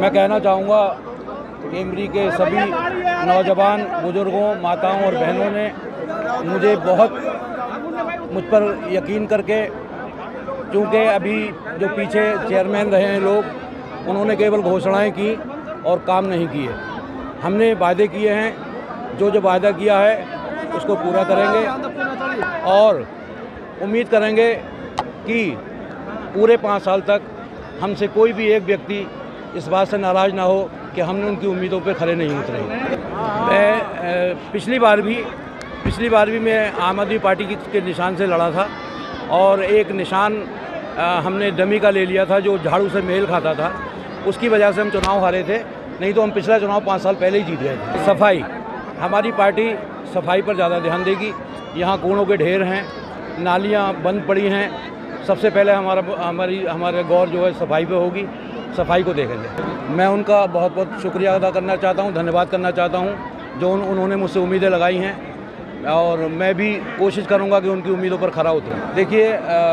मैं कहना चाहूँगा टेमरी के सभी नौजवान बुजुर्गों, माताओं और बहनों ने मुझे मुझ पर यकीन करके, क्योंकि अभी जो पीछे चेयरमैन रहे हैं लोग, उन्होंने केवल घोषणाएं की और काम नहीं किए। हमने वादे किए हैं, जो वादा किया है उसको पूरा करेंगे और उम्मीद करेंगे कि पूरे 5 साल तक हमसे कोई भी एक व्यक्ति इस बात से नाराज़ ना हो कि हमने उनकी उम्मीदों पर खरे नहीं उतरे। मैं पिछली बार भी मैं आम आदमी पार्टी के निशान से लड़ा था और एक निशान हमने डमी का ले लिया था जो झाड़ू से मेल खाता था। उसकी वजह से हम चुनाव हारे थे, नहीं तो हम पिछला चुनाव 5 साल पहले ही जीत गए थे। सफाई, हमारी पार्टी सफाई पर ज़्यादा ध्यान देगी। यहाँ कूड़ों के ढेर हैं, नालियाँ बंद पड़ी हैं। सबसे पहले हमारे गौर जो है सफाई पे होगी, सफाई को देखेंगे। मैं उनका बहुत बहुत शुक्रिया अदा करना चाहता हूँ, धन्यवाद करना चाहता हूँ जो उन्होंने मुझसे उम्मीदें लगाई हैं और मैं भी कोशिश करूँगा कि उनकी उम्मीदों पर खरा उतरूँ। देखिए,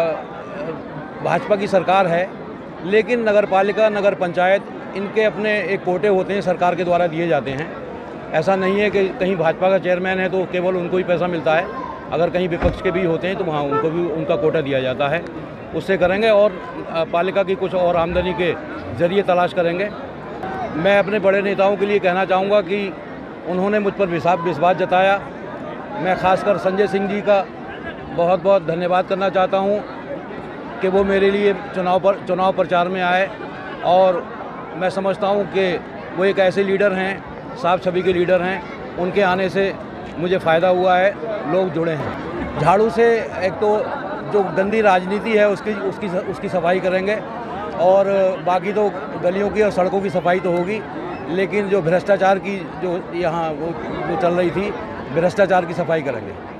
भाजपा की सरकार है, लेकिन नगर पालिका, नगर पंचायत, इनके अपने एक कोटे होते हैं, सरकार के द्वारा दिए जाते हैं। ऐसा नहीं है कि कहीं भाजपा का चेयरमैन है तो केवल उनको ही पैसा मिलता है। अगर कहीं विपक्ष के भी होते हैं तो वहाँ उनको भी उनका कोटा दिया जाता है। उससे करेंगे और पालिका की कुछ और आमदनी के ज़रिए तलाश करेंगे। मैं अपने बड़े नेताओं के लिए कहना चाहूँगा कि उन्होंने मुझ पर विश्वास जताया। मैं खासकर संजय सिंह जी का बहुत बहुत धन्यवाद करना चाहता हूँ कि वो मेरे लिए चुनाव प्रचार में आए और मैं समझता हूँ कि वो एक ऐसे लीडर हैं, साफ छवि के लीडर हैं। उनके आने से मुझे फ़ायदा हुआ है, लोग जुड़े हैं। झाड़ू से एक तो जो गंदी राजनीति है उसकी सफाई करेंगे और बाकी तो गलियों की और सड़कों की सफाई तो होगी, लेकिन जो भ्रष्टाचार की जो यहाँ वो चल रही थी, भ्रष्टाचार की सफाई करेंगे।